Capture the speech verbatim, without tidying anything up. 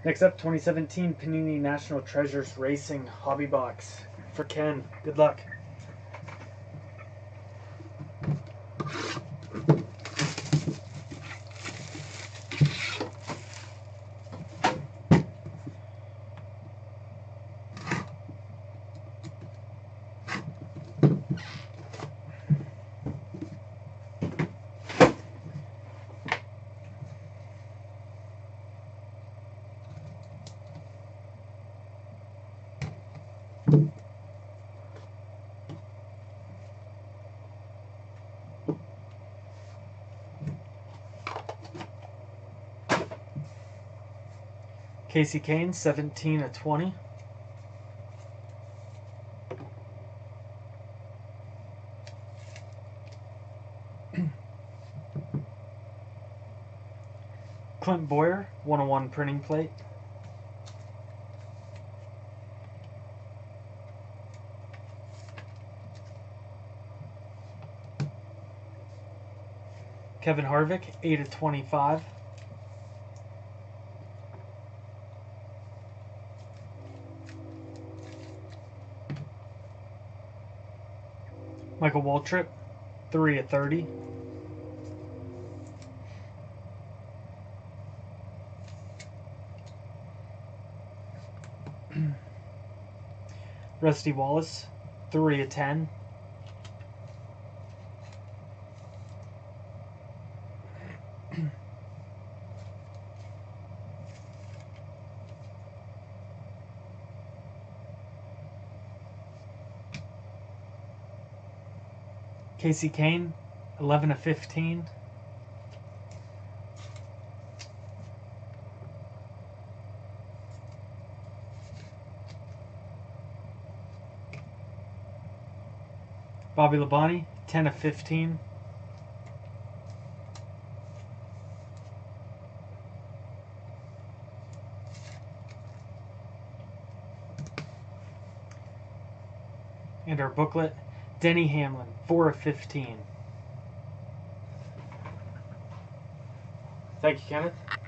Next up, twenty seventeen Panini National Treasures Racing Hobby Box for Ken. Good luck. Casey Kane, seventeen of twenty. Clint Boyer, one oh one printing plate. Kevin Harvick, eight of twenty-five. Michael Waltrip, three of thirty. Rusty Wallace, three of ten. Casey Kane, eleven of fifteen. Bobby Labonte, ten of fifteen. And our booklet, Denny Hamlin, four of fifteen. Thank you, Kenneth.